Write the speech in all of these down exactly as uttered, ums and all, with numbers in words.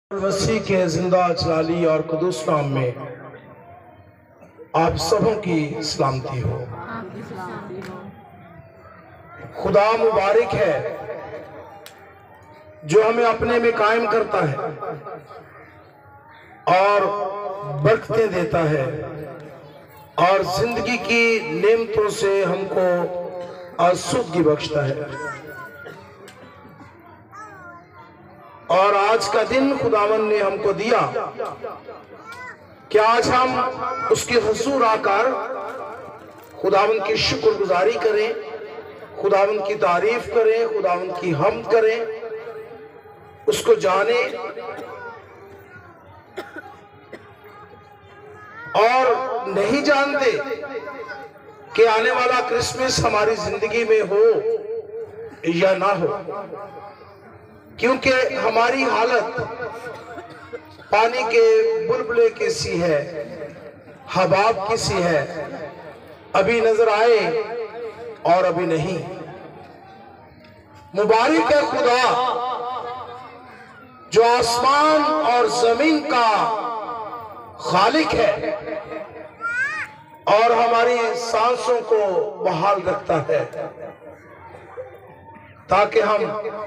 مسیح کے زندہ جلالی اور قدوس نام میں آپ سبوں کی سلامتی ہو۔ خدا مبارک ہے جو ہمیں اپنے میں قائم کرتا ہے اور برکتیں دیتا ہے اور زندگی کی نعمتوں سے ہم کو آسودگی بخشتا ہے۔ اور آج کا دن خداوند نے ہم کو دیا کہ آج ہم اس کے حضور آ کر خداوند کی شکر گزاری کریں، خداوند کی تعریف کریں، خداوند کی حمد کریں، اس کو جانیں اور نہیں جانتے کہ آنے والا کرسمس ہماری زندگی میں ہو یا نہ ہو، کیونکہ ہماری حالت پانی کے بلبلے کی سی ہے، حباب کی سی ہے، ابھی نظر آئے اور ابھی نہیں۔ مبارک ہے خدا جو آسمان اور زمین کا خالق ہے اور ہماری سانسوں کو بحال رکھتا ہے تاکہ ہم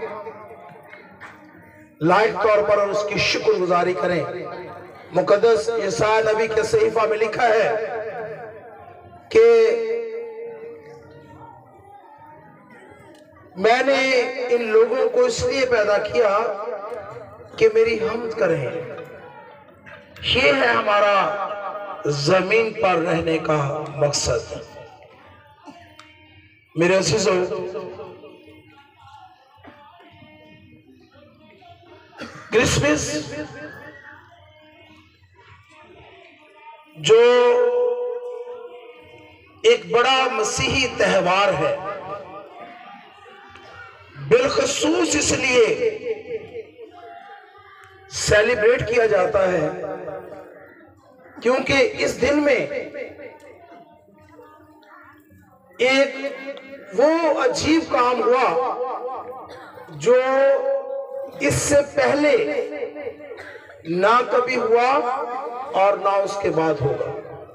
لائق طور پر اور اس کی شکر گزاری کریں۔ مقدس یسایا نبی کے صحیفہ میں لکھا ہے کہ میں نے ان لوگوں کو اس لیے پیدا کیا کہ میری حمد کریں، یہ ہے ہمارا زمین پر رہنے کا مقصد۔ میرے عزیزو، کرسمس جو ایک بڑا مسیحی تہوار ہے، بالخصوص اس لیے سیلیبریٹ کیا جاتا ہے کیونکہ اس دن میں ایک وہ عجیب کام ہوا جو اس سے پہلے نہ کبھی ہوا اور نہ اس کے بعد ہوگا۔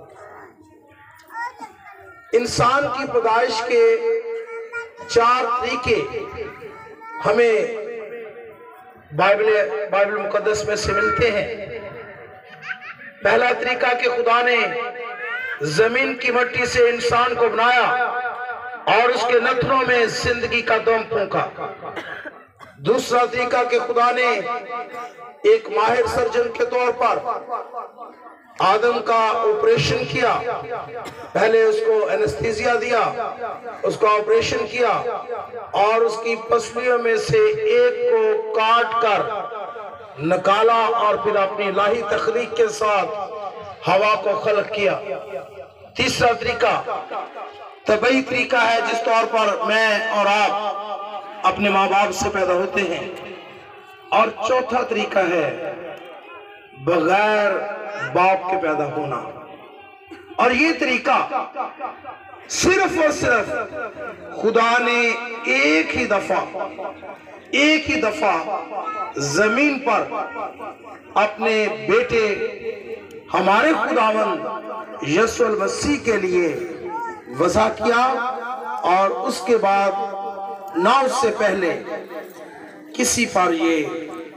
انسان کی پیدائش کے چار طریقے ہمیں بائبل بائبل مقدس میں سے ملتے ہیں۔ پہلا طریقہ کہ خدا نے زمین کی مٹی سے انسان کو بنایا اور اس کے نتنوں میں زندگی کا دم پھونکا۔ دوسرا طریقہ کہ خدا نے ایک ماہر سرجن کے طور پر آدم کا آپریشن کیا، پہلے اس کو اینستھیزیا دیا، اس کا آپریشن کیا اور اس کی پسلیوں میں سے ایک کو کاٹ کر نکالا اور پھر اپنی الہی تخلیق کے ساتھ ہوا کو خلق کیا۔ تیسرا طریقہ طبعی طریقہ ہے جس طور پر میں اور آپ اپنے ماں باپ سے پیدا ہوتے ہیں، اور چوتھا طریقہ ہے بغیر باپ کے پیدا ہونا۔ اور یہ طریقہ صرف اور صرف خدا نے ایک ہی دفعہ ایک ہی دفعہ زمین پر اپنے بیٹے ہمارے خداوند یسوع المسیح کے لیے وضع کیا، اور اس کے بعد نہ اس سے پہلے کسی پر یہ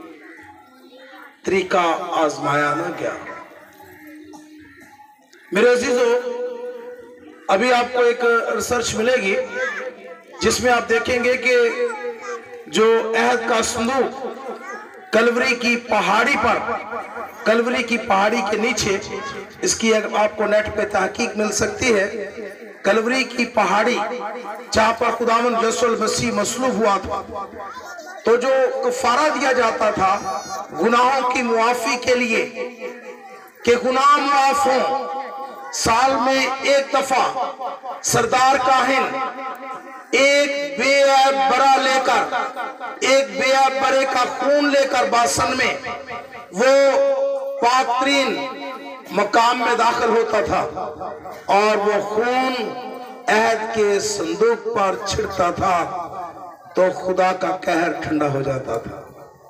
طریقہ آزمایا نہ گیا۔ میرے عزیزو، ابھی آپ کو ایک ریسرچ ملے گی جس میں آپ دیکھیں گے کہ جو عہد کا صندوق کلوری کی پہاڑی پر کلوری کی پہاڑی کے نیچے، اس کی آپ کو نیٹ پہ تحقیق مل سکتی ہے، کلوری کی پہاڑی جہاں پر خداوند یسوع المسیح مصلوب ہوا تھا، تو جو کفارہ دیا جاتا تھا گناہوں کی معافی کے لیے کہ گناہ معاف ہوں، سال میں ایک دفعہ سردار کاہن ایک بے عیب برا لے کر ایک بے عیب برے کا خون لے کر باسن میں وہ پاک ترین مقام میں داخل ہوتا تھا اور وہ خون عہد کے صندوق پر چھڑتا تھا تو خدا کا قہر ٹھنڈا ہو جاتا تھا۔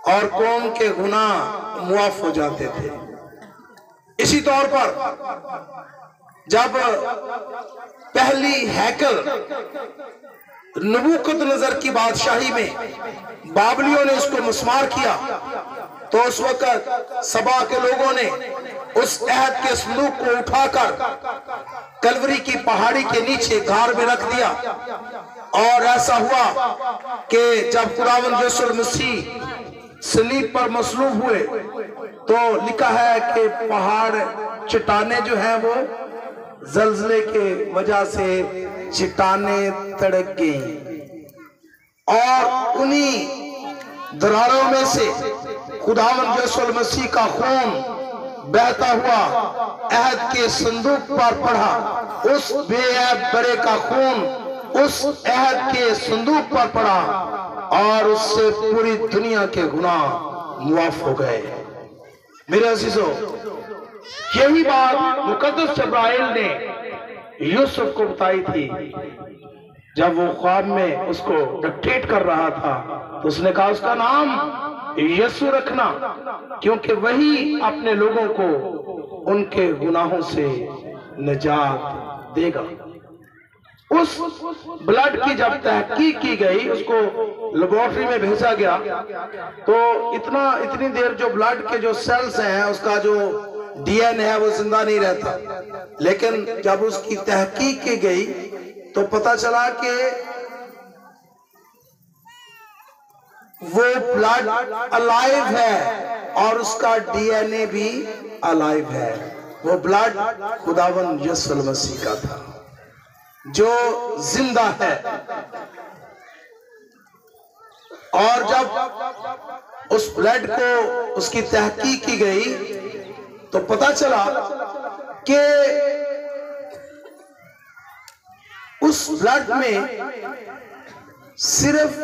اور قوم کے گناہ معاف ہو جاتے تھے۔ اسی طور پر جب پہلی ہیکل نبوکت نظر کی بادشاہی میں بابلیوں نے اس کو مسمار کیا تو اس وقت سبا کے لوگوں نے اس عہد کے صندوق کو اٹھا کر کلوری کی پہاڑی کے نیچے غار میں رکھ دیا، اور ایسا ہوا کہ جب خداوند یسوع مسیح صلیب پر مصلوب ہوئے تو لکھا ہے کہ پہاڑ چٹانیں جو ہیں وہ زلزلے کے وجہ سے چٹانیں تڑک گئیں، اور انہی دراروں میں سے خداوند یسوع مسیح کا خون بہتا ہوا عہد کے صندوق پر پڑا۔ اس بے عیب برے کا خون اس عہد کے صندوق پر پڑا اور اس سے پوری دنیا کے گناہ معاف ہو گئے۔ میرے عزیزو، یہی بات مقدس جبرائیل نے یوسف کو بتائی تھی جب وہ خواب میں اس کو ڈکٹیٹ کر رہا تھا، تو اس نے کہا اس کا نام یسوع رکھنا، کیونکہ وہی اپنے لوگوں کو ان کے گناہوں سے نجات دے گا۔ اس بلڈ کی جب تحقیق کی گئی، اس کو لیبارٹری میں بھیجا گیا، تو اتنا اتنی دیر جو بلڈ کے جو سیلز ہیں اس کا جو ڈی این ہے وہ زندہ نہیں رہتا، لیکن جب اس کی تحقیق کی گئی تو پتہ چلا کہ وہ بلڈ الائیو ہے اور اس کا ڈی این اے بھی الائیو ہے۔ وہ بلڈ خداوند یسوع مسیح کا تھا جو زندہ ہے۔ اور جب اس بلڈ کو اس کی تحقیق کی گئی تو پتہ چلا کہ اس بلڈ میں صرف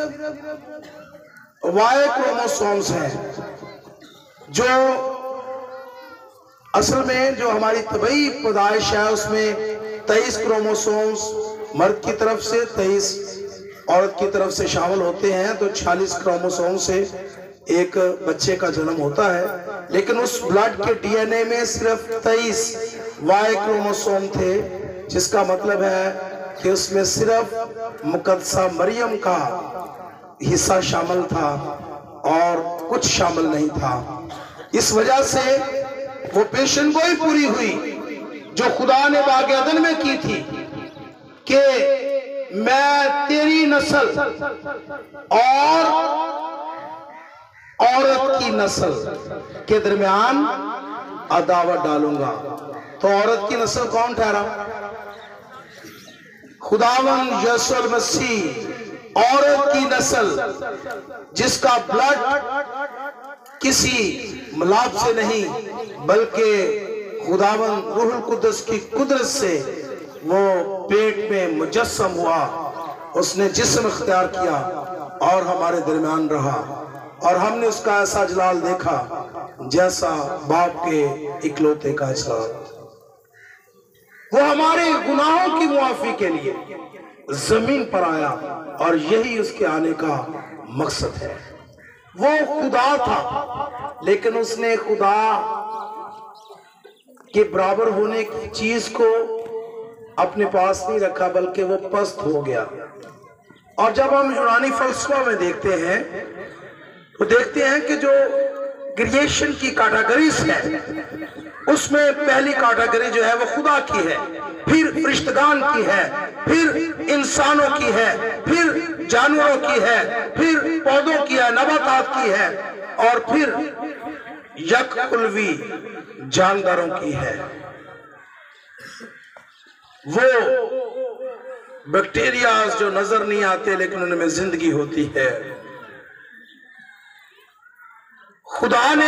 وائی کروموسومز ہیں، جو اصل میں جو ہماری طبعی پیدائش ہے اس میں تیئیس کروموسومز مرد کی طرف سے، تیئیس عورت کی طرف سے شامل ہوتے ہیں، تو چھیالیس کروموسوم سے ایک بچے کا جنم ہوتا ہے، لیکن اس بلڈ کے ڈی این اے میں صرف تیئیس وائی کروموسوم تھے، جس کا مطلب ہے کہ اس میں صرف مقدسہ مریم کا حصہ شامل تھا اور کچھ شامل نہیں تھا۔ اس وجہ سے وہ پیشن گوئی پوری ہوئی جو خدا نے باغ عدن میں کی تھی کہ میں تیری نسل اور عورت کی نسل کے درمیان عداوت ڈالوں گا۔ تو عورت کی نسل کون ٹھہرا؟ خداوند یسوع مسیح عورت کی نسل، جس کا بلڈ کسی ملاب سے نہیں بلکہ خداوند روح القدس کی قدرت سے وہ پیٹ میں مجسم ہوا، اس نے جسم اختیار کیا اور ہمارے درمیان رہا، اور ہم نے اس کا ایسا جلال دیکھا جیسا باپ کے اکلوتے کا جلال۔ وہ ہمارے گناہوں کی معافی کے لیے زمین پر آیا، اور یہی اس کے آنے کا مقصد ہے۔ وہ خدا تھا، لیکن اس نے خدا کے برابر ہونے کی چیز کو اپنے پاس نہیں رکھا، بلکہ وہ پست ہو گیا۔ اور جب ہم یونانی فلسفہ میں دیکھتے ہیں تو دیکھتے ہیں کہ جو کریشن کی کیٹاگریز ہے، اس میں پہلی کیٹاگری جو ہے وہ خدا کی ہے، پھر فرشتگان کی ہے، پھر انسانوں کی ہے، پھر جانوروں کی ہے، پھر پودوں کی ہے، نباتات کی ہے، اور پھر یک قلوی جانداروں کی ہے۔ وہ بیکٹیریاز جو نظر نہیں آتے لیکن ان میں زندگی ہوتی ہے۔ خدا نے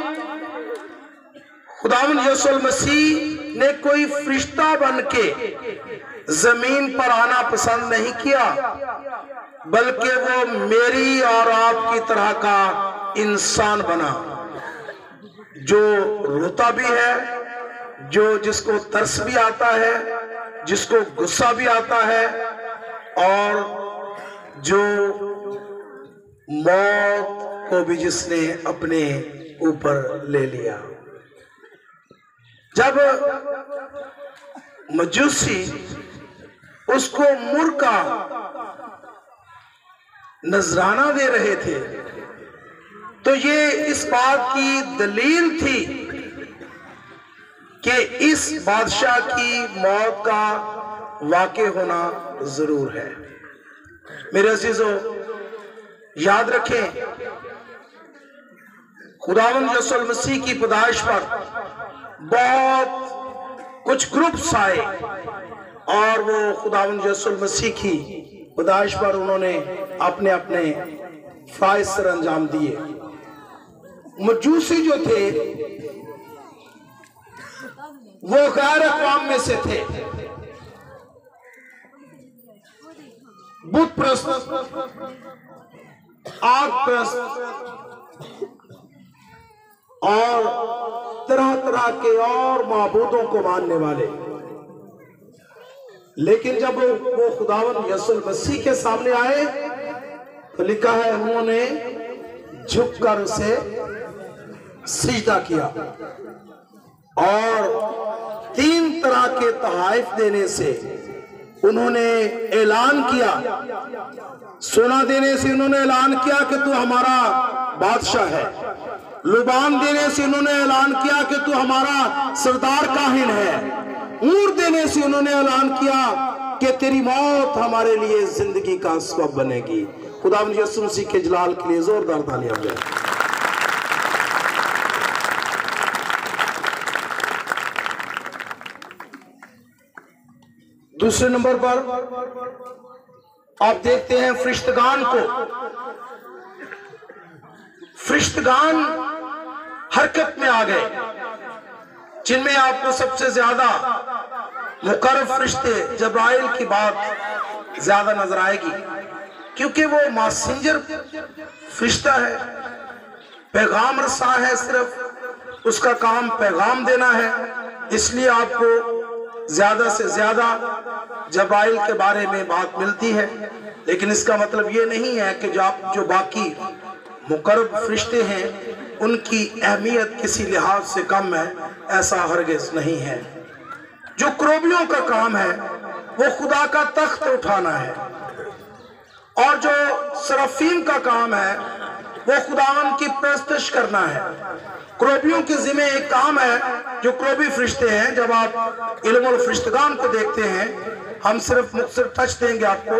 خداوند یسوع مسیح نے کوئی فرشتہ بن کے زمین پر آنا پسند نہیں کیا، بلکہ وہ میری اور آپ کی طرح کا انسان بنا، جو روتا بھی ہے، جو جس کو ترس بھی آتا ہے، جس کو غصہ بھی آتا ہے، اور جو موت کو بھی جس نے اپنے اوپر لے لیا۔ جب مجوسی اس کو مر کا نذرانہ دے رہے تھے تو یہ اس بات کی دلیل تھی کہ اس بادشاہ کی موت کا واقع ہونا ضرور ہے۔ میرے عزیزو، یاد رکھیں، خداوند یسوع المسیح کی پیدائش پر بہت کچھ گروپس آئے اور وہ خداوند یسوع المسیح کی پیدائش پر انہوں نے اپنے اپنے فرائض سر انجام دیے۔ مجوسی جو تھے وہ غیر اقوام میں سے تھے، بت پرست، آگ پرست اور طرح طرح کے اور معبودوں کو ماننے والے۔ لیکن جب وہ خداوند یسوع المسیح کے سامنے آئے تو لکھا ہے انہوں نے جھک کر اسے سجدہ کیا اور تین طرح کے تحائف دینے سے انہوں نے اعلان کیا، سونا دینے سے انہوں نے اعلان کیا کہ تو ہمارا بادشاہ ہے، لبان دینے سے انہوں نے اعلان کیا کہ تو ہمارا سردار کاہن ہے، اونٹ دینے سے انہوں نے اعلان کیا کہ تیری موت ہمارے لیے زندگی کا سبب بنے گی۔ خداوند یسوع مسیح کے جلال کے لیے زوردار تالیاں بجائیں۔ دوسرے نمبر پر آپ دیکھتے ہیں فرشتگان کو۔ فرشتگان حرکت میں آ گئے، جن میں آپ کو سب سے زیادہ مقرب فرشتے جبرائیل کی بات زیادہ نظر آئے گی، کیونکہ وہ ماسنجر فرشتہ ہے، پیغام رساں ہے، صرف اس کا کام پیغام دینا ہے، اس لیے آپ کو زیادہ سے زیادہ جبرائیل کے بارے میں بات ملتی ہے۔ لیکن اس کا مطلب یہ نہیں ہے کہ جو باقی مقرب فرشتے ہیں ان کی اہمیت کسی لحاظ سے کم ہے، ایسا ہرگز نہیں ہے۔ جو کروبیوں کا کام ہے وہ خدا کا تخت اٹھانا ہے، اور جو سرافیم کا کام ہے وہ خداوند کی پرستش کرنا ہے۔ کروبیوں کے ذمہ ایک کام ہے جو کروبی فرشتے ہیں۔ جب آپ علم الفرشتگان کو دیکھتے ہیں، ہم صرف مختصر ٹچ دیں گے آپ کو۔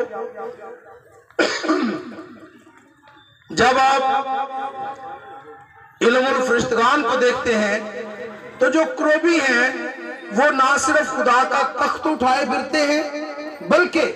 جب آپ علم الفرشتگان کو دیکھتے ہیں تو جو کروبی ہیں وہ نہ صرف خدا کا تخت اٹھائے پھرتے ہیں، بلکہ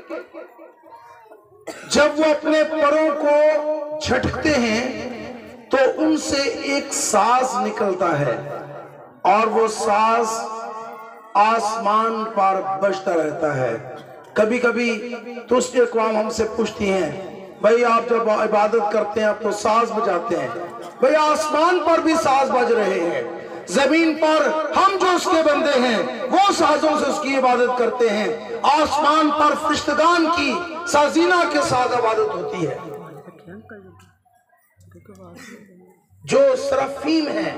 جب وہ اپنے پروں کو جھٹکتے ہیں تو ان سے ایک ساز نکلتا ہے، اور وہ ساز آسمان پر بجتا رہتا ہے۔ کبھی کبھی دوسری اقوام ہم سے پوچھتی ہیں، بھئی آپ جب عبادت کرتے ہیں آپ تو ساز بجاتے ہیں۔ بھئی آسمان پر بھی ساز بج رہے ہیں، زمین پر ہم جو اس کے بندے ہیں وہ سازوں سے اس کی عبادت کرتے ہیں۔ آسمان پر فرشتگان کی سازینہ کے ساتھ عبادت ہوتی ہے۔ جو سرافیم ہیں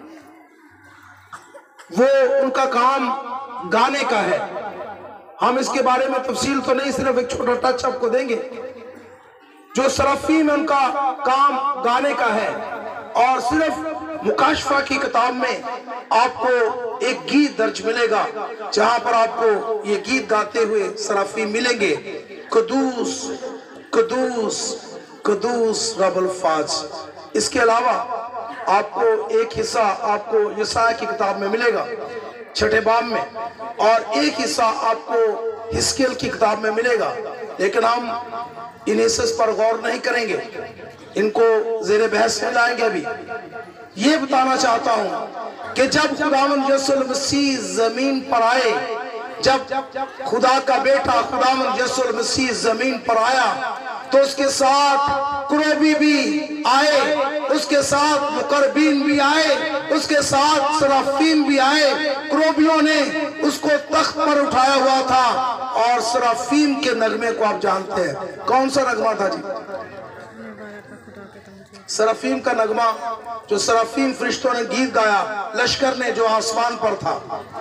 وہ ان کا کام گانے کا ہے۔ ہم اس کے بارے میں تفصیل تو نہیں، صرف ایک چھوٹا ٹچ آپ کو دیں گے۔ جو سرافیم ان کا کام گانے کا ہے، اور صرف مکاشفہ کی کتاب میں آپ کو ایک گیت درج ملے گا جہاں پر آپ کو یہ گیت گاتے ہوئے سرافیم ملیں گے، قدوس قدوس قدوس رب الفاظ۔ اس کے علاوہ آپ کو ایک حصہ آپ کو یسایا کی کتاب میں ملے گا چھٹے باب میں، اور ایک حصہ آپ کو حزقیل کی کتاب میں ملے گا، لیکن ہم ان حصص پر غور نہیں کریں گے، ان کو زیر بحث میں لائیں گے۔ ابھی یہ بتانا چاہتا ہوں کہ جب خداوند یسوع المسیح زمین پر آئے، جب خدا کا بیٹا خداوند یسوع المسیح زمین پر آیا تو اس کے ساتھ کروبی بھی آئے، اس کے ساتھ مقربین بھی آئے، اس کے ساتھ سرافیم بھی آئے۔ کروبیوں نے اس کو تخت پر اٹھایا ہوا تھا، اور سرافیم کے نغمے کو آپ جانتے ہیں، کون سا نغمہ تھا جی؟ सरफीम का नगमा जो सरफीम फरिश्तों ने गीत गाया, लश्कर ने जो आसमान पर था।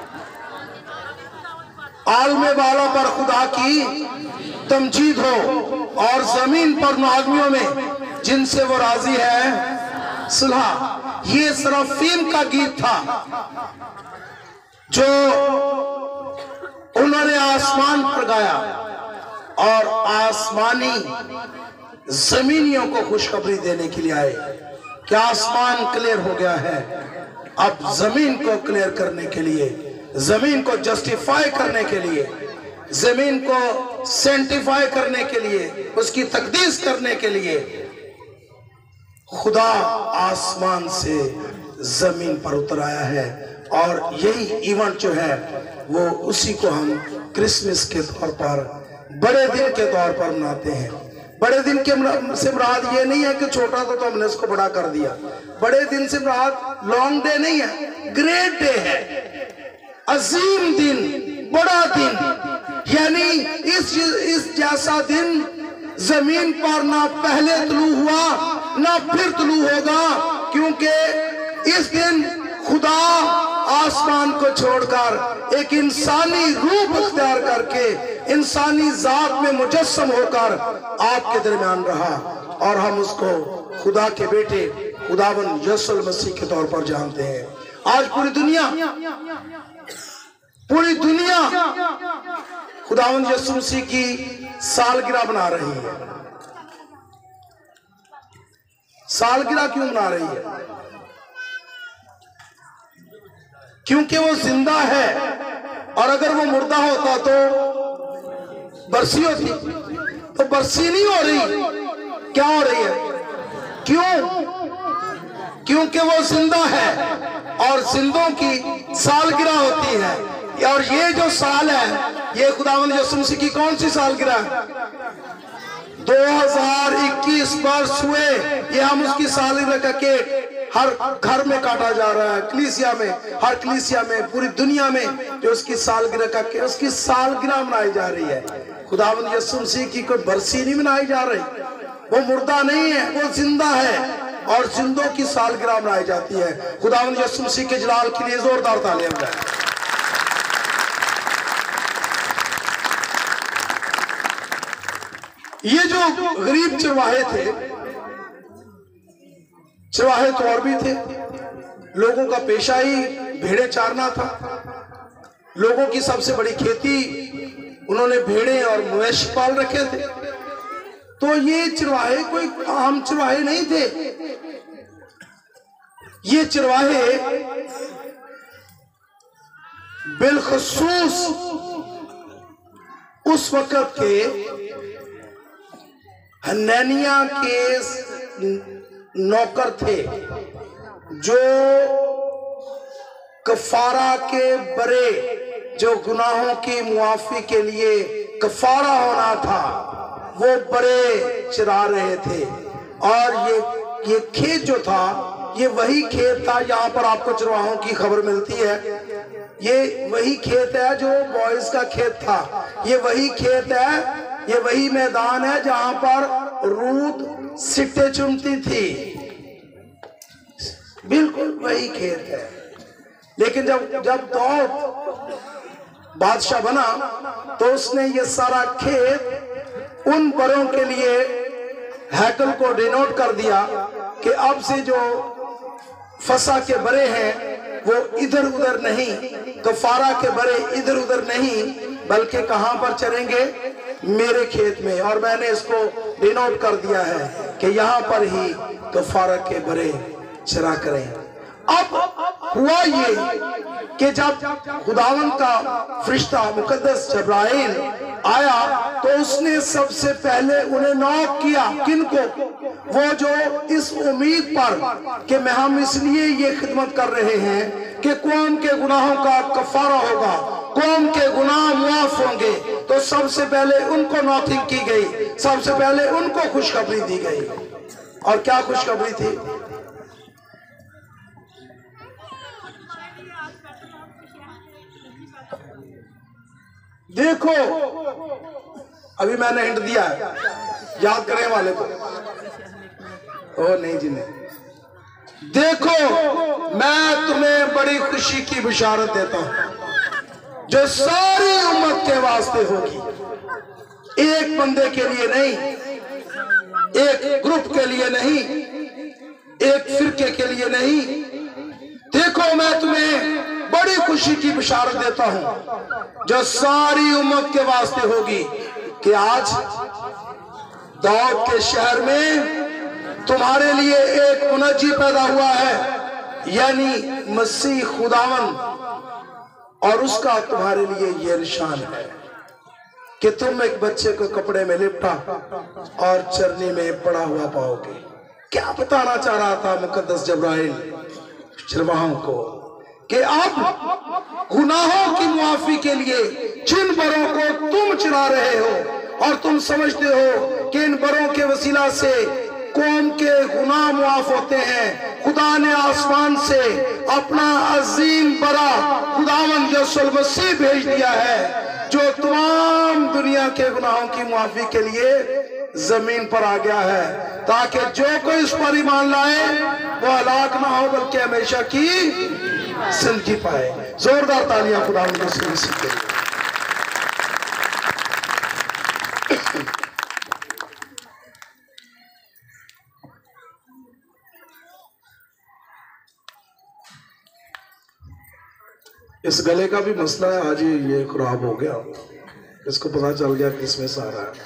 आलमे वालों पर खुदा की तमजीद हो और जमीन पर उन आदमियों में जिनसे वो राजी है सुलह। ये सरफीम का गीत था जो उन्होंने आसमान पर गाया और आसमानी जमीनियों को खुशखबरी देने के लिए आए कि आसमान क्लियर हो गया है। अब जमीन को क्लियर करने के लिए, जमीन को जस्टिफाई करने के लिए, जमीन को सेंटिफाई करने के लिए, उसकी तकदीस करने के लिए खुदा आसमान से जमीन पर उतर आया है। और यही इवेंट जो है वो उसी को हम क्रिसमस के तौर पर, बड़े दिन के तौर पर मनाते हैं। बड़े दिन के से मुराद ये नहीं है कि छोटा था तो हमने इसको बड़ा कर दिया। बड़े दिन से मुराद लॉन्ग डे नहीं है, ग्रेट डे है, अजीम दिन, बड़ा दिन। यानी इस इस जैसा दिन जमीन पर ना पहले तुलू हुआ ना फिर तुलू होगा, क्योंकि इस दिन खुदा आसमान को छोड़कर एक इंसानी रूप अख्तियार करके इंसानी जात में मुजस्सम होकर आपके दरमियान रहा और हम उसको खुदा के बेटे खुदावन यीशु मसीह के तौर पर जानते हैं। आज पूरी दुनिया पूरी दुनिया खुदावन यीशु मसीह की सालगिरह मना रही है। सालगिरह क्यों मना रही है? क्योंकि वो जिंदा है, और अगर वो मुर्दा होता तो बरसी होती, तो बरसी नहीं हो रही। क्या हो रही है? क्यों? क्योंकि वो जिंदा है और जिंदों की सालगिरह होती है। और ये जो साल है ये खुदावंद यीशु मसीह की कौन सी सालगिरह है? दो हज़ार इक्कीस वर्ष हुए, ये हम उसकी सालगिरह का केक हर घर में काटा जा रहा है, कलीसिया में, हर कलीसिया में, पूरी दुनिया में जो उसकी सालगिरह का केक, उसकी सालगिरह मनाई जा रही है। खुदावंद यीशु मसीह की कोई बरसी नहीं मनाई जा रही। वो मुर्दा नहीं है, वो जिंदा है और जिंदों की सालगिरह मनाई जाती है। खुदावंद यीशु मसीह के जलाल के लिए जोरदार तालियां बजाएं। ये जो गरीब चरवाहे थे, चरवाहे तो और भी थे, लोगों का पेशा ही भेड़ें चारना था। लोगों की सबसे बड़ी खेती, उन्होंने भेड़ें और मवेशी पाल रखे थे। तो ये चरवाहे कोई आम चरवाहे नहीं थे। ये चरवाहे बिलखसूस उस वक्त के हनैनिया के नौकर थे जो कफारा के बरे, जो गुनाहों की मुआफी के लिए कफारा होना था, वो बरे चरा रहे थे। और ये ये खेत जो था ये वही खेत था, यहाँ पर आपको चरवाहों की खबर मिलती है। ये वही खेत है जो बॉयज का खेत था, ये वही खेत है, ये वही मैदान है जहां पर रूत सिट्टे चुनती थी। बिल्कुल वही खेत है। लेकिन जब जब दाऊद बादशाह बना तो उसने ये सारा खेत उन बरों के लिए हैकल को डिनोट कर दिया कि अब से जो फसा के बरे हैं वो इधर उधर नहीं, कफारा के बरे इधर उधर नहीं, बल्कि कहां पर चरेंगे? मेरे खेत में। और मैंने इसको डिनोट कर दिया है कि यहाँ पर ही कफारा के बरे चरा करें। अब हुआ ये कि जब खुदावन का फरिश्ता मुकद्दस जब्राइल आया तो उसने सबसे पहले उन्हें नॉक किया। किनको? वो जो इस उम्मीद पर कि मैं हम इसलिए ये खिदमत कर रहे हैं कि कौम के गुनाहों का कफारा होगा, कौम के गुनाह मुआफ होंगे, तो सबसे पहले उनको नॉकिंग की गई, सबसे पहले उनको खुशखबरी दी गई। और क्या खुशखबरी थी? देखो, अभी मैंने हिंट दिया है, याद करें वाले को। او نہیں جی نہیں. دیکھو میں تمہیں بڑی خوشی کی بشارت دیتا ہوں جو ساری امت کے واسطے ہوگی، ایک بندے کے لیے نہیں، ایک گروپ کے لیے نہیں، ایک فرقے کے لیے نہیں. دیکھو میں تمہیں بڑی خوشی کی بشارت دیتا ہوں جو ساری امت کے واسطے ہوگی کہ آج داؤد کے شہر میں تمہارے لیے ایک منجی پیدا ہوا ہے، یعنی مسیح خداوند، اور اس کا تمہارے لیے یہ نشان ہے کہ تم ایک بچے کو کپڑے میں لپٹا اور چرنی میں پڑا ہوا پاؤ گے. کیا بتانا چاہ رہا تھا مقدس جبرائیل چرواہوں کو؟ کہ اب گناہوں کی معافی کے لیے جن بروں کو تم چلا رہے ہو اور تم سمجھتے ہو کہ ان بروں کے وسیلہ سے قوم کے گناہ معاف ہوتے ہیں، خدا نے آسمان سے اپنا عظیم برا خداوند یسوع المسیح بھیج دیا ہے جو تمام دنیا کے گناہوں کی معافی کے لیے زمین پر آ گیا ہے، تاکہ جو کوئی اس پر ایمان لائے وہ ہلاک نہ ہو بلکہ ہمیشہ کی زندگی پائے. زوردار تالیاں خداوند یسوع المسیح کے لیے. اس گلے کا بھی مسئلہ ہے، آج یہ خراب ہو گیا، اس کو پتا چل گیا کہ اس میں سارا ہے.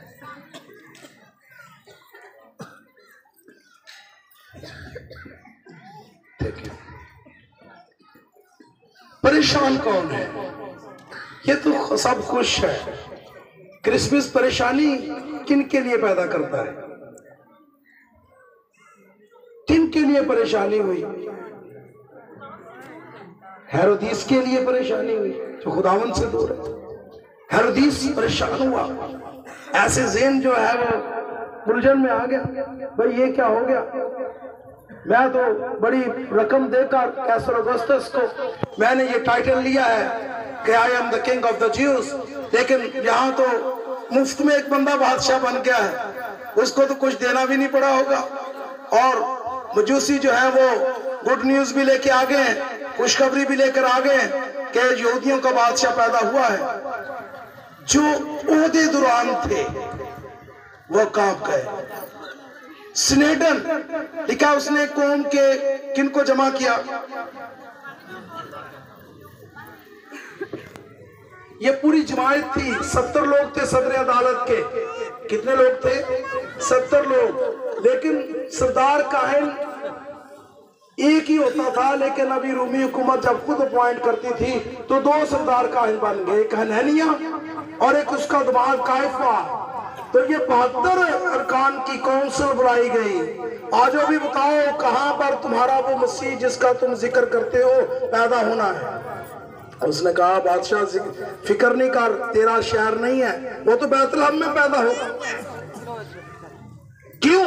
پریشان کون ہے؟ یہ تو سب خوش ہے. کرسمس پریشانی کن کے لیے پیدا کرتا ہے؟ کن کے لیے پریشانی ہوئی؟ ہیرودیس کے لیے پریشانی ہوئی جو خداوند سے دور ہے. ہیرودیس پریشان ہوا، ایسے ذہن جو ہے وہ الجھن میں آ گیا، بھئی یہ کیا ہو گیا؟ میں تو بڑی رقم دے کر کیسر اگسطس کو میں نے یہ ٹائٹل لیا ہے کہ I am the king of the Jews، لیکن یہاں تو مفت میں ایک بندہ بادشاہ بن گیا ہے، اس کو تو کچھ دینا بھی نہیں پڑا ہوگا. اور مجوسی جو ہے وہ گڈ نیوز بھی لے کے آگے ہیں، خوشخبری بھی لے کر آگے ہیں کہ یہودیوں کا بادشاہ پیدا ہوا ہے. جو عہدے دوران تھے وہ کانپ گئے. سنیڈن لکھا اس نے قوم کے کن کو جمع کیا؟ یہ پوری جماعت تھی، ستر لوگ تھے صدر عدالت کے. کتنے لوگ تھے؟ ستر لوگ. لیکن سردار کاہن ایک ہی ہوتا تھا، لیکن ابھی رومی حکومت جب خود اپوائنٹ کرتی تھی تو دو سردار کاہن بن گئے، ایک حنانیہ اور ایک اس کا دماغ قیافہ. تو یہ بہتر ارکان کی کونسل بلائی گئی. آج بھی بتاؤ کہاں پر تمہارا وہ مسیح جس کا تم ذکر کرتے ہو پیدا ہونا ہے؟ اس نے کہا بادشاہ فکر نہیں کر، تیرا شہر نہیں ہے، وہ تو بیت لحم میں پیدا ہوگا. کیوں؟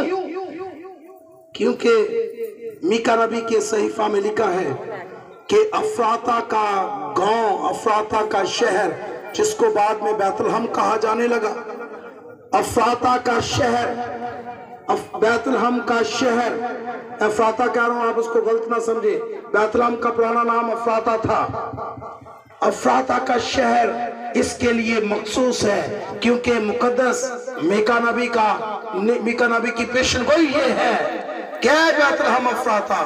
کیونکہ میکا نبی کے صحیفہ میں لکھا ہے کہ افراطہ کا گاؤں، افراطہ کا شہر جس کو بعد میں بیت لحم کہا جانے لگا، افراطہ کا شہر، بیت لحم کا شہر، افراطہ کہہ رہا ہوں آپ اس کو غلط نہ سمجھے، بیت لحم کا پرانا نام افراطہ تھا. افراطہ کا شہر اس کے لیے مخصوص ہے کیونکہ مقدس میکا نبی کا میکا نبی کی پیشن گوئی یہ ہے کہ اے بیت لحم افراطہ،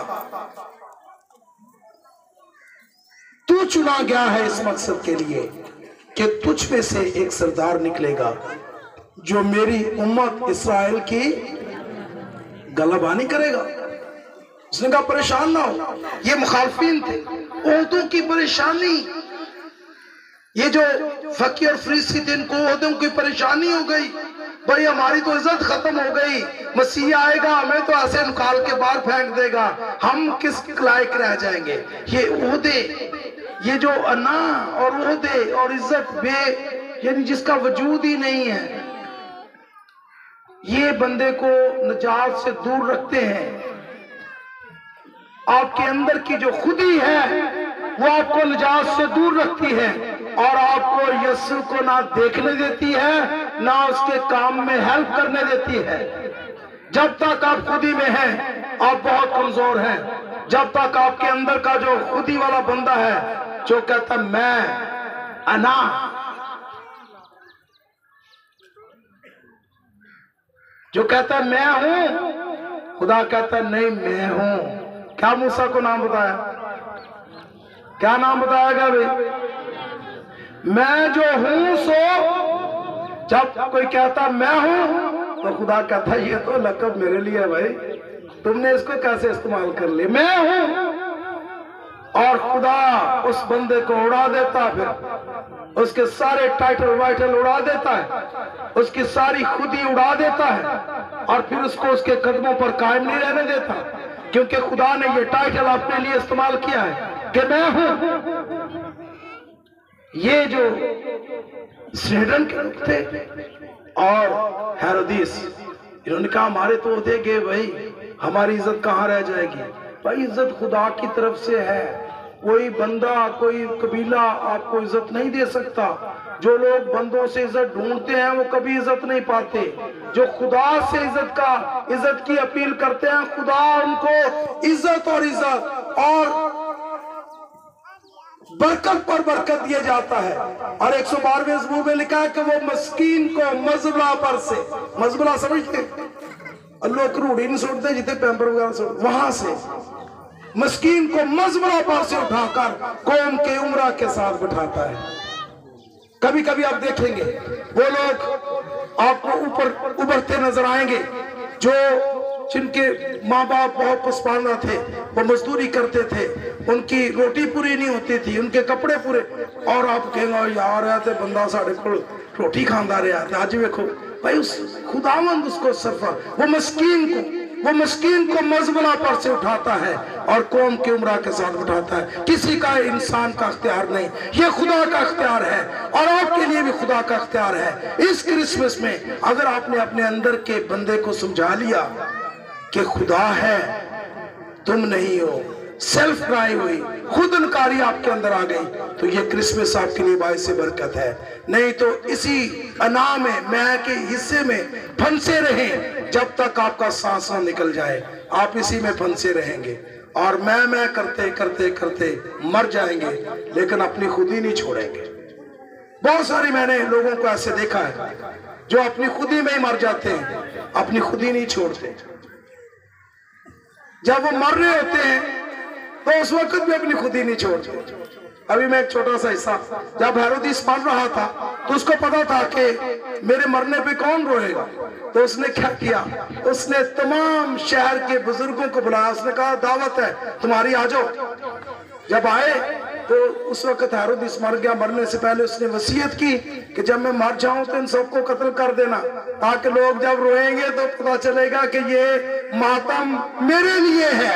تو چنا گیا ہے اس مقصد کے لیے کہ تجھ میں سے ایک سردار نکلے گا جو میری امت اسرائیل کی غلبانی کرے گا. اس نے کہا پریشان نہ ہو. یہ مخالفین تھے، عہدوں کی پریشانی. یہ جو فقی اور فریسی تھے ان کو عہدوں کی پریشانی ہو گئی. بھئی ہماری تو عزت ختم ہو گئی، مسیح آئے گا ہمیں تو ایسے نکال کے باہر پھینک دے گا، ہم کس لائق رہ جائیں گے. یہ عہدے، یہ جو انا اور عہدے اور عزت بے یعنی جس کا وجود ہی نہیں ہے، یہ بندے کو نجات سے دور رکھتے ہیں. آپ کے اندر کی جو خودی ہے وہ آپ کو نجات سے دور رکھتی ہے اور آپ کو یسوع کو نہ دیکھنے دیتی ہے نہ اس کے کام میں ہیلپ کرنے دیتی ہے. جب تک آپ خودی میں ہیں آپ بہت کمزور ہیں. جب تک آپ کے اندر کا جو خودی والا بندہ ہے جو کہتا ہے میں انا، جو کہتا ہے میں ہوں، خدا کہتا ہے نہیں میں ہوں. کیا موسیٰ کو نام بتایا؟ کیا نام بتایا گا بھئی؟ میں جو ہوں سو. جب کوئی کہتا میں ہوں تو خدا کہتا ہے یہ تو لقب میرے لیے ہے بھائی، تم نے اس کو کیسے استعمال کر لی؟ میں ہوں. اور خدا اس بندے کو اڑا دیتا، پھر اس کے سارے ٹائٹل وائٹل اڑا دیتا ہے، اس کی ساری خودی اڑا دیتا ہے، اور پھر اس کو اس کے قدموں پر قائم نہیں رہنے دیتا، کیونکہ خدا نے یہ ٹائٹل اپنے لیے استعمال کیا ہے کہ میں ہوں. یہ جو سیڈن کے لوگ تھے اور ہیرودیس، انہوں نے کہا ہمارے تو عہدے گئے بھائی، ہماری عزت کہاں رہ جائے گی؟ بھائی عزت خدا کی طرف سے ہے، کوئی بندہ کوئی قبیلہ آپ کو عزت نہیں دے سکتا. جو لوگ بندوں سے عزت ڈھونڈتے ہیں وہ کبھی عزت نہیں پاتے. جو خدا سے عزت کا عزت کی اپیل کرتے ہیں خدا ان کو عزت اور عزت اور برکت پر برکت دیا جاتا ہے. اور ایک سو بارہویں مزمور میں لکھا ہے کہ وہ مسکین کو مزبلہ پر سے، مزبلہ سمجھتے اللہ کروڑی نہیں سوٹتے جتے پیمپر وغیرہ سوٹتے، وہاں سے مسکین کو مزبلہ پر سے اٹھا کر قوم کے عمرہ کے ساتھ بٹھاتا ہے. کبھی کبھی آپ دیکھیں گے وہ لوگ آپ کو اوپر ابھرتے نظر آئیں گے جو جن کے ماں باپ بہت پسپاندہ تھے، وہ مزدوری کرتے تھے، ان کی روٹی پوری نہیں ہوتی تھی، ان کے کپڑے پورے، اور آپ کہیں گے یار ہے تے بندہ ساڑھے کو روٹی کھاندہ رہا تھا. آج ویکھو بھائی اس خداوند اس کو صرفہ وہ مسکین کو وہ مسکین کو مزبلہ پر سے اٹھاتا ہے اور قوم کے عمرہ کے ساتھ اٹھاتا ہے. کسی کا انسان کا اختیار نہیں، یہ خدا کا اختیار ہے، اور آپ کے لیے بھی خدا کا اختیار ہے. اس کرسمس میں اگر آپ نے اپنے اندر کے بندے کو سمجھا لیا کہ خدا ہے تم نہیں ہو، سیلف ڈرائیو ہوئی، خود انکاری آپ کے اندر آ گئی، تو یہ کرسمس آپ کے لیے باعث برکت ہے. نہیں تو اسی انا میں میں کے حصے میں پھنسے رہیں جب تک آپ کا سانس نہ نکل جائے. آپ اسی میں پھنسے رہیں گے اور میں میں کرتے کرتے کرتے مر جائیں گے، لیکن اپنی خودی نہیں چھوڑیں گے. بہت ساری میں نے لوگوں کو ایسے دیکھا ہے جو اپنی خودی میں ہی مر جاتے ہیں، اپنی خودی نہیں چھوڑتے. جب وہ مر رہے ہوتے ہیں تو اس وقت بھی اپنی خودی نہیں چھوڑتے. ابھی میں ایک چھوٹا سا حصہ، جب ہیرودیس مر رہا تھا تو اس کو پتا تھا کہ میرے مرنے پہ کون روئے گا، تو اس نے کیا کیا، اس نے تمام شہر کے بزرگوں کو بلایا، اس نے کہا دعوت ہے تمہاری، آ جاؤ. جب آئے تو اس وقت ہیرودیس مر گیا. مرنے سے پہلے اس نے وصیت کی کہ جب میں مر جاؤں تو ان سب کو قتل کر دینا، تاکہ لوگ جب روئیں گے تو پتا چلے گا کہ یہ ماتم میرے لیے ہے.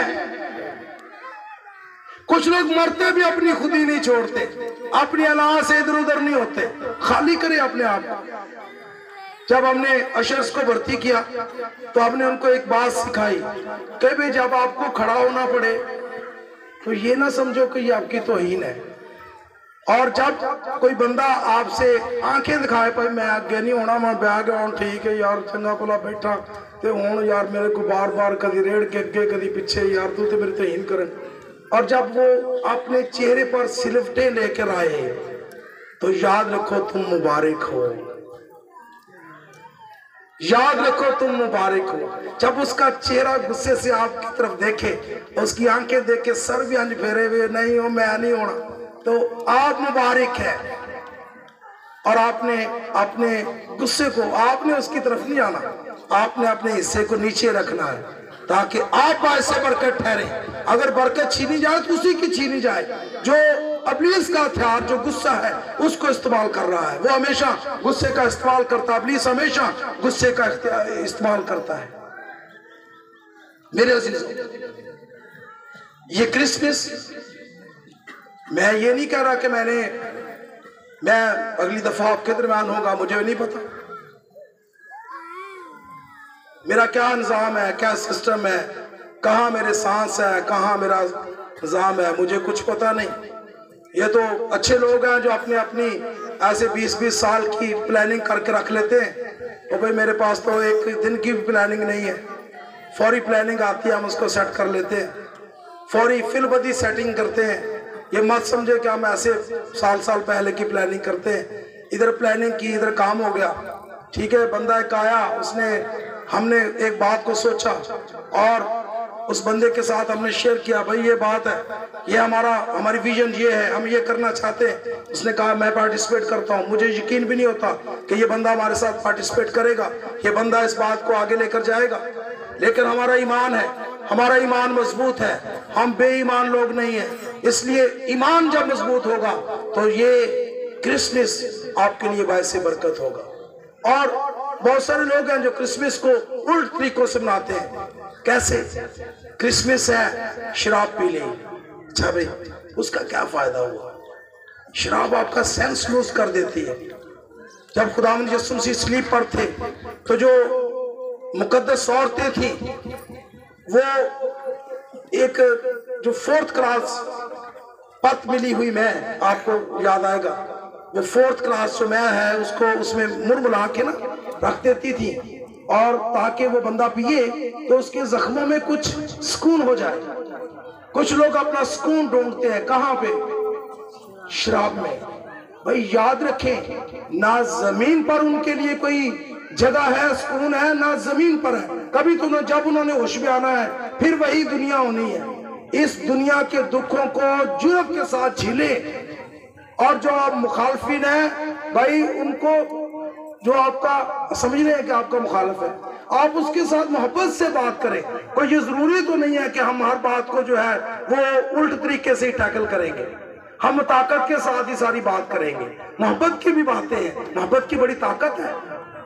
کچھ لوگ مرتے بھی اپنی خودی نہیں چھوڑتے، اپنی انا سے ادھر ادھر نہیں ہوتے. خالی کرے اپنے آپ کو. جب ہم نے اشرس کو بھرتی کیا تو ہم نے ان کو ایک بات سکھائی کہ بھی جب آپ کو کھڑا ہونا پڑے تو یہ نہ سمجھو کہ یہ آپ کی توہین ہے. اور جب کوئی بندہ آپ سے آنکھیں دکھائے پہ میں آگے نہیں ہونا، میں بہ گیا ہوں ٹھیک ہے یار چنگا کولا بیٹھا تے ہوں یار میرے کو بار بار کدی ریڑ کے اگے کدی پیچھے یار تو تے میری توہین کرن. اور جب وہ اپنے چہرے پر سلوٹیں لے کر آئے تو یاد رکھو تم مبارک ہو، یاد رکھو تم مبارک ہو. جب اس کا چہرہ غصے سے آپ کی طرف دیکھے، اس کی آنکھیں دیکھے، سر بھی انج پھیرے ہوئے نہیں ہو میں نہیں ہونا، تو آپ مبارک ہے. اور آپ نے اپنے غصے کو آپ نے اس کی طرف نہیں آنا، آپ نے اپنے حصے کو نیچے رکھنا ہے تاکہ آپ باعث برکت ٹھہرے. اگر برکت چھینی جائے تو اسی کی چھینی جائے جو ابلیس کا ہتھیار جو غصہ ہے اس کو استعمال کر رہا ہے. وہ ہمیشہ غصے کا استعمال کرتا ہے، ابلیس ہمیشہ غصے کا استعمال کرتا ہے. میرے عزیزوں، یہ کرسمس میں یہ نہیں کہہ رہا کہ میں نے میں اگلی دفعہ آپ کے درمیان ہوگا، مجھے نہیں پتا میرا کیا نظام ہے، کیا سسٹم ہے، کہاں میرے سانس ہے، کہاں میرا نظام ہے، مجھے کچھ پتا نہیں. یہ تو اچھے لوگ ہیں جو اپنے اپنی ایسے بیس بیس سال کی پلاننگ کر کے رکھ لیتے ہیں. اور بھئی میرے پاس تو ایک دن کی بھی پلاننگ نہیں ہے، فوری پلاننگ آتی ہے، ہم اس کو سیٹ کر لیتے ہیں، فوری فی البدی سیٹنگ کرتے ہیں. یہ مت سمجھے کہ ہم ایسے سال سال پہلے کی پلاننگ کرتے ہیں. ادھر پلاننگ کی، ادھر کام ہو گیا. ٹھیک ہے، بندہ ایک آیا، اس نے ہم نے ایک بات کو سوچا اور اس بندے کے ساتھ ہم نے شیئر کیا، بھائی یہ بات ہے، یہ ہمارا ہماری ویژن یہ ہے، ہم یہ کرنا چاہتے ہیں. اس نے کہا میں پارٹیسپیٹ کرتا ہوں. مجھے یقین بھی نہیں ہوتا کہ یہ بندہ ہمارے ساتھ پارٹیسپیٹ کرے گا، یہ بندہ اس بات کو آگے لے کر جائے گا. لیکن ہمارا ایمان ہے، ہمارا ایمان مضبوط ہے، ہم بے ایمان لوگ نہیں ہیں. اس لیے ایمان جب مضبوط ہوگا تو یہ کرسمس آپ کے لیے باعث برکت ہوگا. اور بہت سارے لوگ ہیں جو کرسمس کو الٹ طریقوں سے مناتے ہیں. کیسے؟ کرسمس ہے، شراب پی لیں. اچھا بھئی، اس کا کیا فائدہ ہوا؟ شراب آپ کا سینس لوز کر دیتی ہے. جب خداوند یسوع مسیح سلیب پر تھے تو جو مقدس عورتیں تھیں وہ ایک جو فورتھ کلاس پت ملی ہوئی میں، آپ کو یاد آئے گا، وہ فورتھ کلاس جو میں ہے اس کو اس میں مر ملا کے نا رکھ دیتی تھی، اور تاکہ وہ بندہ پیے تو اس کے زخموں میں کچھ سکون ہو جائے. کچھ لوگ اپنا سکون ڈھونڈتے ہیں کہاں پہ؟ شراب میں. بھائی یاد رکھیں، نہ زمین پر ان کے لیے کوئی جگہ ہے، سکون ہے، نہ زمین پر ہے. کبھی تو جب انہوں نے ہوش میں آنا ہے پھر وہی دنیا ہونی ہے. اس دنیا کے دکھوں کو جرأت کے ساتھ جھیلیں، اور جو آپ مخالفین ہیں بھائی ان کو، جو آپ کا سمجھ رہے ہیں کہ آپ کا مخالف ہے، آپ اس کے ساتھ محبت سے بات کریں. کوئی یہ ضروری تو نہیں ہے کہ ہم ہر بات کو جو ہے وہ الٹ طریقے سے ہی ٹیکل کریں گے. ہم طاقت کے ساتھ ہی ساری بات کریں گے. محبت کی بھی باتیں ہیں، محبت کی بڑی طاقت ہے.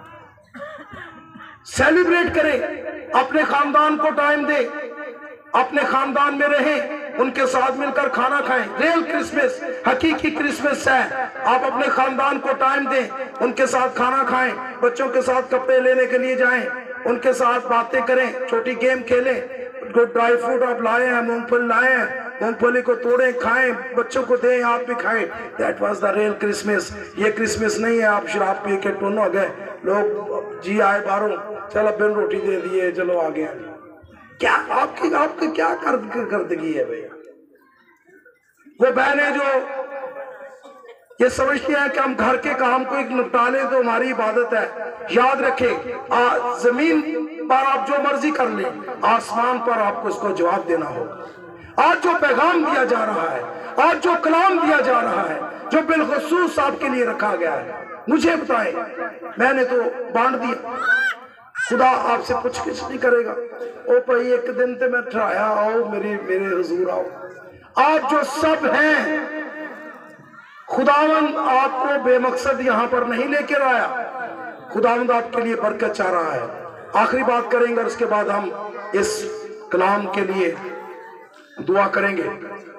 سیلیبریٹ کریں، اپنے خاندان کو ٹائم دیں، اپنے خاندان میں رہیں، ان کے ساتھ مل کر کھانا کھائیں. ریل کرسمس، حقیقی کرسمس ہے. آپ اپنے خاندان کو ٹائم دیں، ان کے ساتھ کھانا کھائیں، بچوں کے ساتھ کپڑے لینے کے لیے جائیں، ان کے ساتھ باتیں کریں، چھوٹی گیم کھیلیں. ڈرائی فروٹ آپ لائے ہیں، مونگ پھلی لائے ہیں، مونگ پھلی کو توڑیں، کھائیں، بچوں کو دیں، آپ بھی کھائیں. That was the real Christmas. یہ کرسمس نہیں ہے آپ شراب پی کے ٹون ہو گئے. لوگ جی آئے باہروں، چل اب بن روٹی دے دیے، چلو آگے. کیا آپ کی آپ کی کیا کردگی ہے بھئی؟ وہ بہنیں جو یہ سمجھتی ہیں کہ ہم گھر کے کام کو ایک نپٹا لیں تو ہماری عبادت ہے. یاد رکھیں، زمین پر آپ جو مرضی کر لیں، آسمان پر آپ کو اس کو جواب دینا ہوگا. آج جو پیغام دیا جا رہا ہے، آج جو کلام دیا جا رہا ہے، جو بالخصوص آپ کے لیے رکھا گیا ہے، مجھے بتائیں، میں نے تو بانٹ دیا. خدا آپ سے پوچھ کچھ نہیں کرے گا. او بھائی ایک دن تے میں ٹھرایا، آؤ میری میرے حضور آؤ. آپ جو سب ہیں، خداوند آپ کو بے مقصد یہاں پر نہیں لے کے آیا. خداوند آپ کے لیے برکت چاہ رہا ہے. آخری بات کریں گے اور اس کے بعد ہم اس کلام کے لیے دعا کریں گے.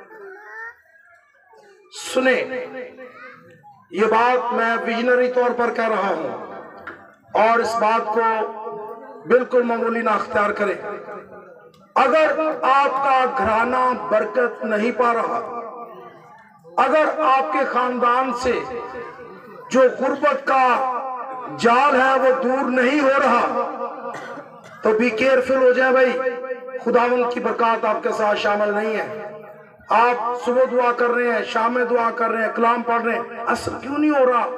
سنیں، یہ بات میں ویژنری طور پر کہہ رہا ہوں، اور اس بات کو بالکل معمولی نہ اختیار کریں. اگر آپ کا گھرانہ برکت نہیں پا رہا، اگر آپ کے خاندان سے جو غربت کا جال ہے وہ دور نہیں ہو رہا، تو بھی کیئرفل ہو جائیں بھائی. خداوند کی برکات آپ کے ساتھ شامل نہیں ہے. آپ صبح دعا کر رہے ہیں، شام میں دعا کر رہے ہیں، کلام پڑھ رہے ہیں، اثر کیوں نہیں ہو رہا؟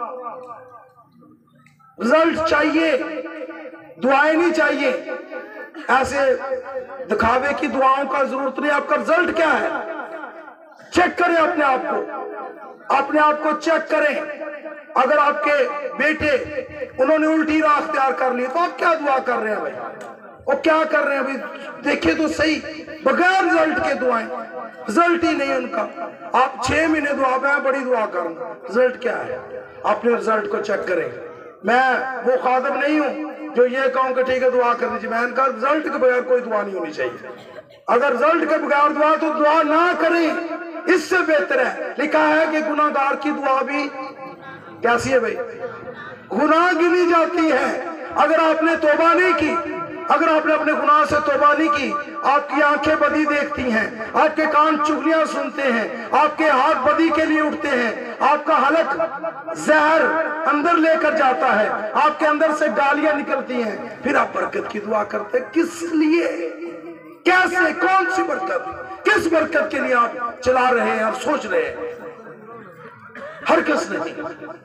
رزلٹ چاہیے، دعائیں نہیں چاہیے. ایسے دکھاوے کی دعاؤں کا ضرورت نہیں. آپ کا رزلٹ کیا ہے؟ چیک کریں اپنے آپ کو، اپنے آپ کو چیک کریں. اگر آپ کے بیٹے انہوں نے الٹی راہ اختیار کر لی تو آپ کیا دعا کر رہے ہیں بھائی؟ وہ کیا کر رہے ہیں بھائی؟ دیکھیں تو صحیح، بغیر رزلٹ کے دعائیں، رزلٹ ہی نہیں ان کا. آپ چھ مہینے دعا پہ بڑی دعا کروں، رزلٹ کیا ہے؟ اپنے رزلٹ کو چیک کریں. میں وہ خاطب نہیں ہوں جو یہ کہوں کہ ٹھیک ہے دعا کر دیجیے. میں نے کہا رزلٹ کے بغیر کوئی دعا نہیں ہونی چاہیے. اگر رزلٹ کے بغیر دعا تو دعا نہ کریں، اس سے بہتر ہے. لکھا ہے کہ گناہ گار کی دعا بھی کیسی ہے بھائی؟ گناہ گنی جاتی ہے. اگر آپ نے توبہ نہیں کی، اگر آپ نے اپنے گناہ سے توبہ نہیں کی، آپ کی آنکھیں بدی دیکھتی ہیں، آپ کے کان چغلیاں سنتے ہیں، آپ کے ہاتھ بدی کے لیے اٹھتے ہیں، آپ کا حلق زہر اندر لے کر جاتا ہے، آپ کے اندر سے گالیاں نکلتی ہیں، پھر آپ برکت کی دعا کرتے ہیں، کس لیے؟ کیسے؟ کون سی برکت؟ کس برکت کے لیے آپ چلا رہے ہیں اور سوچ رہے ہیں؟ ہرگز نہیں،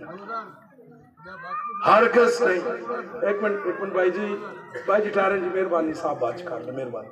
ہرگز نہیں۔ ایک منٹ ایک منٹ بھائی جی، بھائی جی ٹھہریں جی، مہربانی صاحب بات کر لیں، مہربانی۔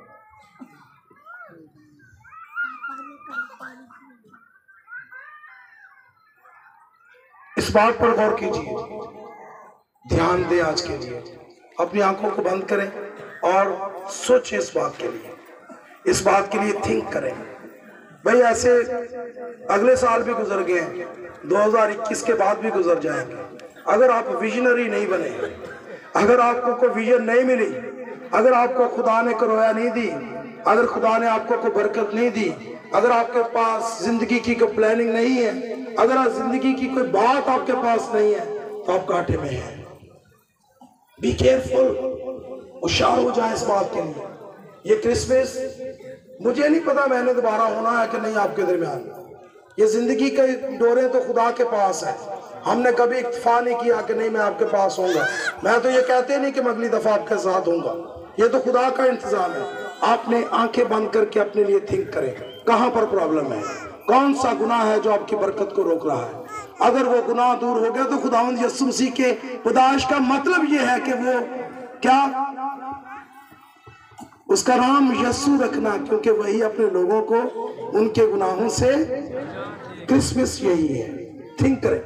اس بات پر غور کیجیے، دھیان دیں، آج کے لیے اپنی آنکھوں کو بند کریں اور سوچیں اس بات کے لیے، اس بات کے لیے تھنک کریں۔ بھئی ایسے اگلے سال بھی گزر گئے ہیں، دو ہزار اکیس کے بعد بھی گزر جائیں گے۔ اگر آپ ویژنری نہیں بنے، اگر آپ کو کوئی ویژن نہیں ملی، اگر آپ کو خدا نے کوئی رویا نہیں دی، اگر خدا نے آپ کو کوئی برکت نہیں دی، اگر آپ کے پاس زندگی کی کوئی پلاننگ نہیں ہے، اگر زندگی کی کوئی بات آپ کے پاس نہیں ہے، تو آپ گھاٹے میں ہیں۔ بی کیئرفل، ہوشیار ہو جائیں اس بات کے لیے۔ یہ کرسمس مجھے نہیں پتا میں نے دوبارہ ہونا ہے کہ نہیں آپ کے درمیان۔ یہ زندگی کے ڈورے تو خدا کے پاس ہے، ہم نے کبھی اکتفا نہیں کیا کہ نہیں میں آپ کے پاس ہوں گا۔ میں تو یہ کہتے نہیں کہ میں اگلی دفعہ آپ کے ساتھ ہوں گا، یہ تو خدا کا انتظام ہے۔ آپ نے آنکھیں بند کر کے اپنے لیے تھنک کریں، کہاں پر پرابلم ہے، کون سا گناہ ہے جو آپ کی برکت کو روک رہا ہے۔ اگر وہ گناہ دور ہو گیا تو خداوند یسوع مسیح کے پیدائش کا مطلب یہ ہے کہ وہ کیا؟ اس کا نام یسوع رکھنا، کیونکہ وہی اپنے لوگوں کو ان کے گناہوں سے، کرسمس یہی ہے۔ تھنک کریں،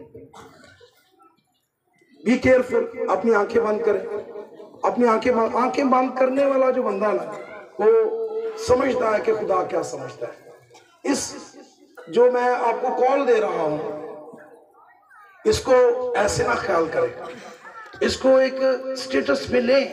بی کیئرفل، اپنی آنکھیں بند کریں، اپنی آنکھیں بند آنکھیں بند کرنے والا جو بندہ نا وہ سمجھتا ہے کہ خدا کیا سمجھتا ہے۔ اس جو میں آپ کو کال دے رہا ہوں، اس کو ایسے نہ خیال کریں، اس کو ایک سٹیٹس میں لیں۔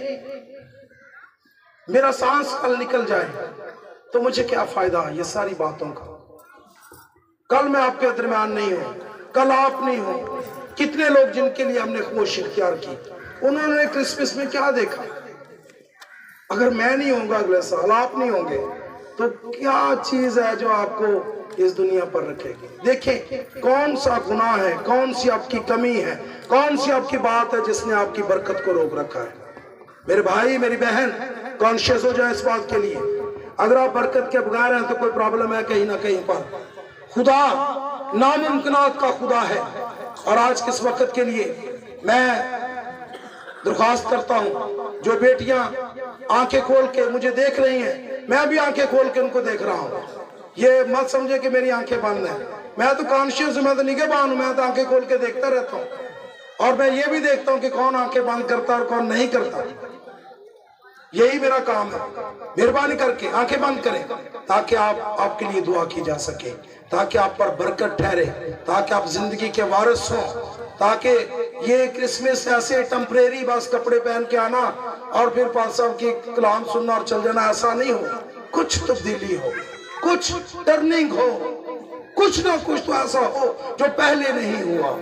میرا سانس کل نکل جائے تو مجھے کیا فائدہ یہ ساری باتوں کا؟ کل میں آپ کے درمیان نہیں ہوں، کل آپ نہیں ہوں۔ کتنے لوگ جن کے لیے ہم نے خاموشی اختیار کی، انہوں نے کرسمس میں کیا دیکھا؟ اگر میں نہیں ہوں گا اگلے سال، آپ نہیں ہوں گے، تو کیا چیز ہے جو آپ کو اس دنیا پر رکھے گی؟ دیکھیں کون سا گناہ ہے، کون سی آپ کی کمی ہے، کون سی آپ کی بات ہے جس نے آپ کی برکت کو روک رکھا ہے۔ میرے بھائی میری بہن، کانشیس ہو جائے اس بات کے لیے، اگر آپ برکت کے بغیر ہیں تو کوئی پرابلم ہے کہیں نہ کہیں پر۔ خدا ناممکنات کا خدا ہے، اور آج کس وقت کے لیے میں درخواست کرتا ہوں، جو بیٹیاں آنکھیں کھول کے مجھے دیکھ رہی ہیں، میں بھی آنکھیں کھول کے ان کو دیکھ رہا ہوں۔ یہ مت سمجھے کہ میری آنکھیں بند ہیں، میں تو کانشیس ہوں، میں تو نگہبان ہوں، میں تو آنکھیں کھول کے دیکھتا رہتا ہوں، اور میں یہ بھی دیکھتا ہوں کہ کون آنکھیں بند کرتا اور کون نہیں کرتا۔ یہی میرا کام ہے۔ مہربانی کر کے آنکھیں بند کریں تاکہ آپ آپ کے لیے دعا کی جا سکے، تاکہ آپ پر برکت ٹھہرے، تاکہ آپ زندگی کے وارث ہوں، تاکہ یہ کرسمس ایسے ٹمپریری بس کپڑے پہن کے آنا اور پھر پاس صاحب کی کلام سننا اور چل جانا، ایسا نہیں ہو۔ کچھ تبدیلی ہو، کچھ ٹرننگ ہو، کچھ نہ کچھ تو ایسا ہو جو پہلے نہیں ہوا۔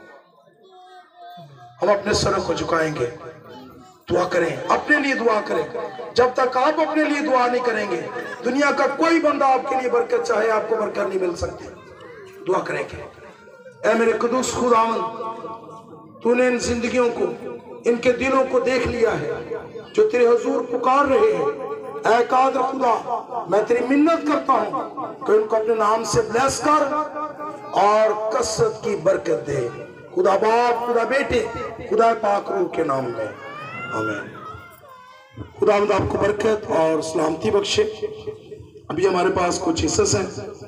ہم اپنے سروں کو جھکائیں گے، دعا کریں، اپنے لیے دعا کریں۔ جب تک آپ اپنے لیے دعا نہیں کریں گے، دنیا کا کوئی بندہ آپ کے لیے برکت چاہے آپ کو برکت نہیں مل سکتی۔ دعا کریں گے، اے میرے قدوس خداوند، تو نے ان زندگیوں کو، ان کے دلوں کو دیکھ لیا ہے جو تیرے حضور پکار رہے ہیں۔ اے قادر خدا، میں تیری منت کرتا ہوں کہ ان کو اپنے نام سے بلیس کر اور کثرت کی برکت دے۔ خدا باپ، خدا بیٹے، خدا پاک روح کے نام میں آمین۔ خداوند آپ کو برکت اور سلامتی بخشے۔ ابھی ہمارے پاس کچھ حصص ہیں۔